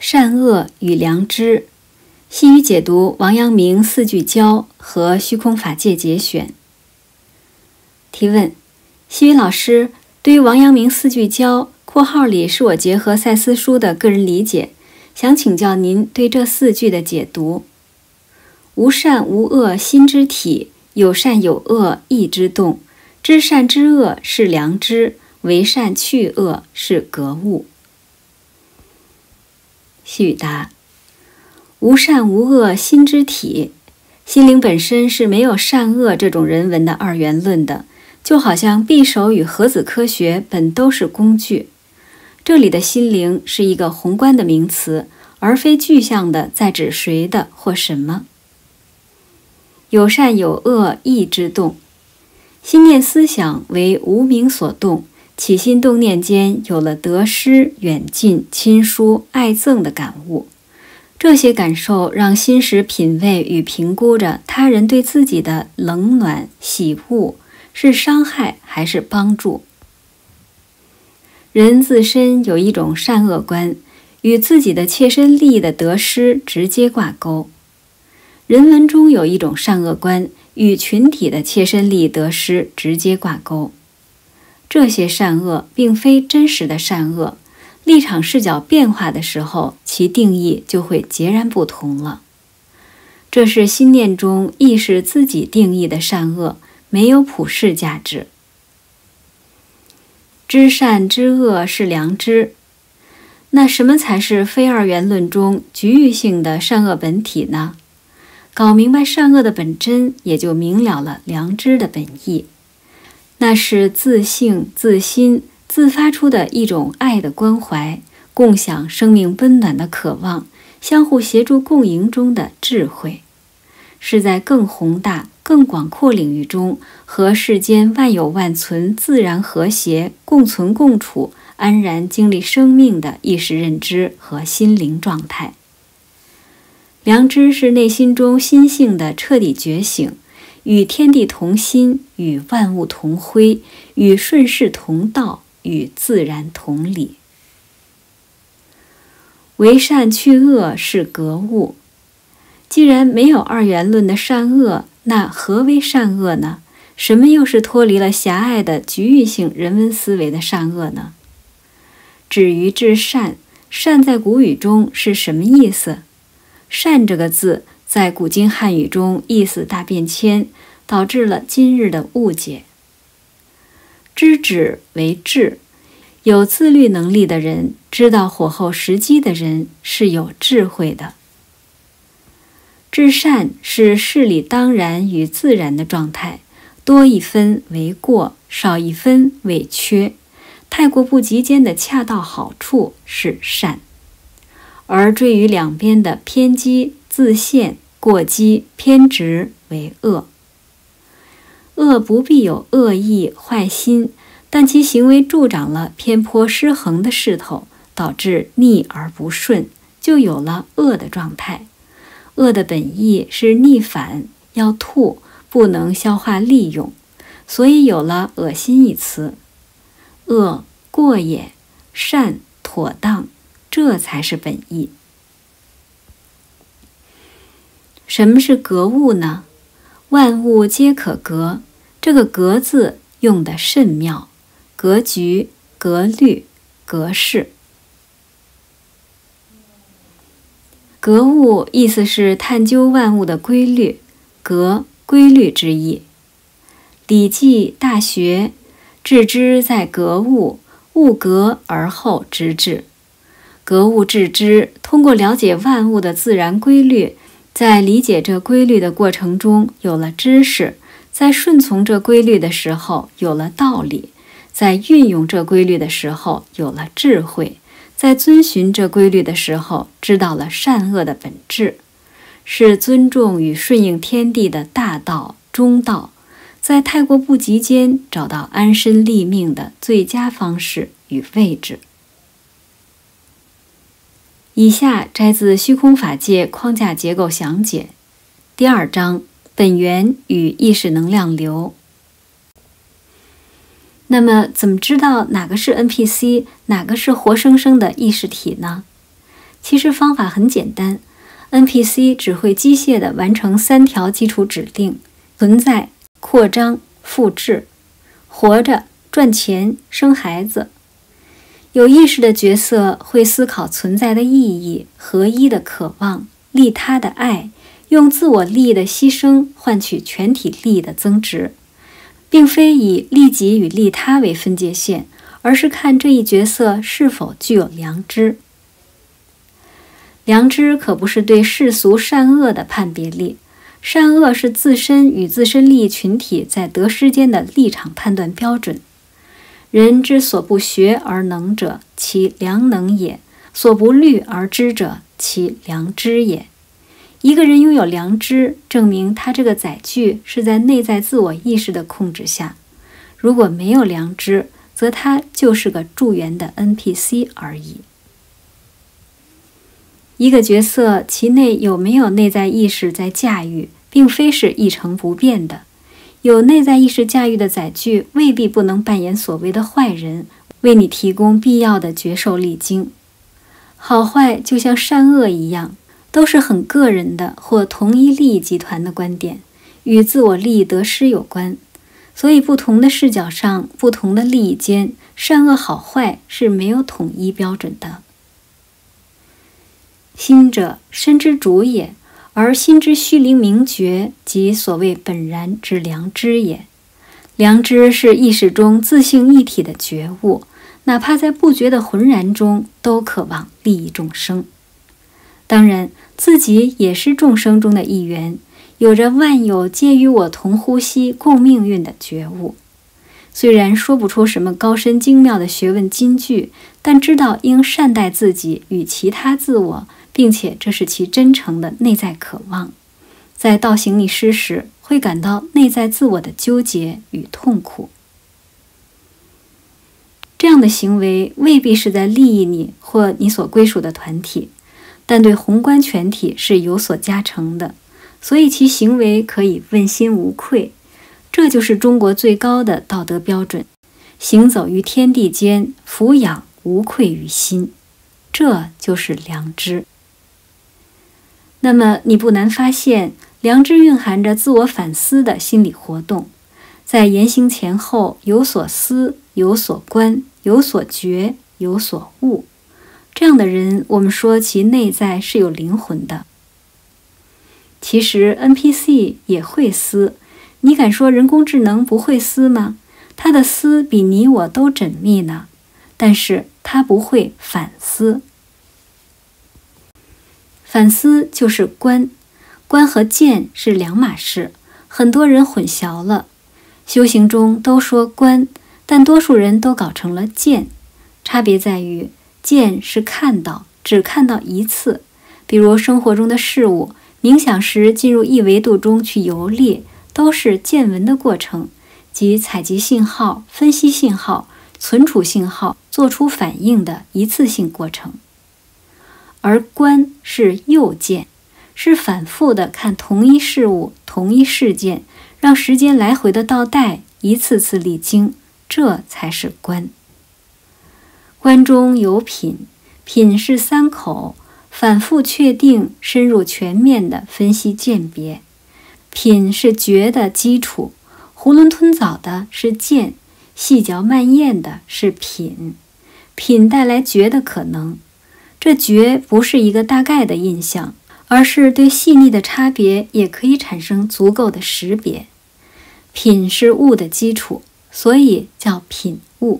善恶与良知，细语解读王阳明四句教和虚空法界节选。提问：细语老师，对于王阳明四句教（括号里是我结合赛斯书的个人理解），想请教您对这四句的解读。无善无恶心之体，有善有恶意之动，知善知恶是良知，为善去恶是格物。细语答：无善无恶心之体，心灵本身是没有善恶这种人文的二元论的，就好像匕首与核子科学本都是工具。这里的心灵是一个宏观的名词，而非具象的在指谁的或什么。有善有恶意之动，心念思想为无明所动，起心动念间有了得失、远近、亲疏、爱憎的感悟。这些感受让心识品味与评估着他人对自己的冷暖、喜恶是伤害还是帮助。人自身有一种善恶观，与自己的切身利益的得失直接挂钩。人文中有一种善恶观，与群体的切身利益得失直接挂钩。这些善恶并非真实的善恶，立场视角变化的时候，其定义就会截然不同了。这是心念中意识自己定义的善恶，没有普世价值。知善知恶是良知，那什么才是非二元论中局域性的善恶本体呢？搞明白善恶的本真，也就明了了良知的本意。那是自性自心自发出的一种爱的关怀，共享生命温暖的渴望，相互协助共赢中的智慧，是在更宏大更广阔领域中和世间万有万存自然和谐共存共处，安然经历生命的意识认知和心灵状态。良知是内心中心性的彻底觉醒，与天地同心，与万物同辉，与顺势同道，与自然同理。为善去恶是格物。既然没有二元论的善恶，那何为善恶呢？什么又是脱离了狭隘的局域性人文思维的善恶呢？止于至善，善在古语中是什么意思？善这个字在古今汉语中意思大变迁，导致了今日的误解。知止为智，有自律能力的人，知道火候时机的人是有智慧的。至善是事理当然与自然的状态，多一分为过，少一分为缺，太过不及间的恰到好处是善。而坠于两边的偏激、自限、过激、偏执为恶。恶不必有恶意、坏心，但其行为助长了偏颇失衡的势头，导致逆而不顺，就有了恶的状态。恶的本意是逆反，要吐，不能消化利用，所以有了恶心一词。恶过也，善妥当，这才是本意。什么是格物呢？万物皆可格，这个格字用得甚妙，格局、格律、格式。格物意思是探究万物的规律，格规律之意。礼记大学，致知在格物，物格而后知之。格物致知，通过了解万物的自然规律，在理解这规律的过程中有了知识，在顺从这规律的时候有了道理，在运用这规律的时候有了智慧，在遵循这规律的时候知道了善恶的本质，是尊重与顺应天地的大道、中道，在太过不及间找到安身立命的最佳方式与位置。以下摘自《虚空法界框架结构详解》第2章本源与意识能量流。那么怎么知道哪个是 NPC， 哪个是活生生的意识体呢？ 其实方法很简单， NPC 只会机械地完成3条基础指令：存在、扩张、复制。活着、赚钱、生孩子。有意识的角色会思考存在的意义、合一的渴望、利他的爱，用自我利益的牺牲换取全体利益的增值，并非以利己与利他为分界线，而是看这一角色是否具有良知。良知可不是对世俗善恶的判别力，善恶是自身与自身利益群体在得失间的立场判断标准。人之所不学而能者，其良能也；所不虑而知者，其良知也。一个人拥有良知，证明他这个载具是在内在自我意识的控制下。如果没有良知，则他就是个助缘的 NPC 而已。一个角色其内有没有内在意识在驾驭，并非是一成不变的。有内在意识驾驭的载具未必不能扮演所谓的坏人，为你提供必要的觉受力经。好坏就像善恶一样，都是很个人的或同一利益集团的观点，与自我利益得失有关。所以不同的视角上，不同的利益间，善恶好坏是没有统一标准的。心者，身之主也，而心之虚灵明觉，即所谓本然之良知也。良知是意识中自性一体的觉悟，哪怕在不觉的浑然中，都渴望利益众生。当然，自己也是众生中的一员，有着万有皆与我同呼吸共命运的觉悟。虽然说不出什么高深精妙的学问金句，但知道应善待自己与其他自我，并且这是其真诚的内在渴望。在倒行逆施时，会感到内在自我的纠结与痛苦。这样的行为未必是在利益你或你所归属的团体，但对宏观全体是有所加成的，所以其行为可以问心无愧。这就是中国最高的道德标准：行走于天地间，俯仰无愧于心。这就是良知。那么你不难发现，良知蕴含着自我反思的心理活动，在言行前后有所思、有所观、有所觉、有所悟。这样的人，我们说其内在是有灵魂的。其实 NPC 也会思，你敢说人工智能不会思吗？它的思比你我都缜密呢，但是它不会反思。反思就是观，观和见是两码事，很多人混淆了。修行中都说观，但多数人都搞成了见。差别在于，见是看到，只看到一次，比如生活中的事物，冥想时进入异维度中去游历，都是见闻的过程，即采集信号、分析信号、存储信号、做出反应的一次性过程。而观是诱见，是反复的看同一事物、同一事件，让时间来回的倒带，一次次历经，这才是观。观中有品，品是三口，反复确定、深入全面的分析鉴别。品是觉的基础，囫囵吞枣的是见，细嚼慢咽的是品。品带来觉的可能，这觉不是一个大概的印象，而是对细腻的差别也可以产生足够的识别。品是悟的基础，所以叫品悟。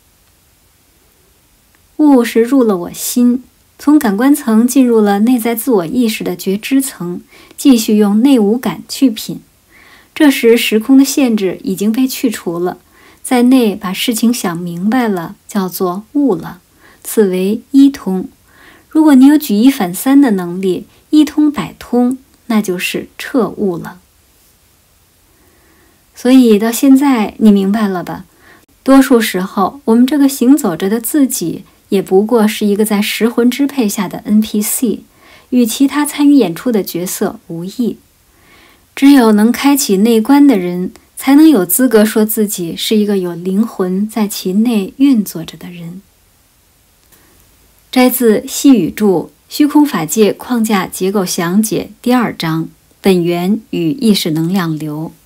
悟是入了我心，从感官层进入了内在自我意识的觉知层，继续用内五感去品。这时时空的限制已经被去除了，在内把事情想明白了，叫做悟了，此为一通。如果你有举一反三的能力，一通百通，那就是彻悟了。所以到现在你明白了吧？多数时候，我们这个行走着的自己，也不过是一个在食魂支配下的 NPC， 与其他参与演出的角色无异。只有能开启内观的人，才能有资格说自己是一个有灵魂在其内运作着的人。摘自细语注虚空法界框架结构详解第2章：本源与意识能量流。